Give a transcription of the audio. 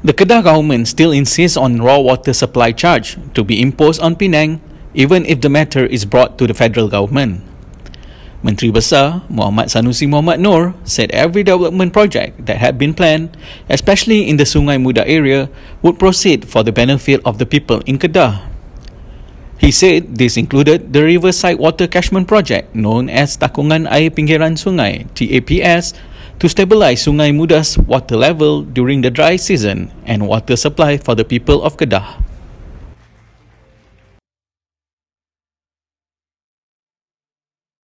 The Kedah government still insists on raw water supply charge to be imposed on Penang, even if the matter is brought to the federal government. Menteri Besar Muhammad Sanusi Muhammad Noor said every development project that had been planned, especially in the Sungai Muda area, would proceed for the benefit of the people in Kedah. He said this included the Riverside Water Catchment Project known as Takungan Air Pinggiran Sungai (TAPS) to stabilise Sungai Muda's water level during the dry season and water supply for the people of Kedah.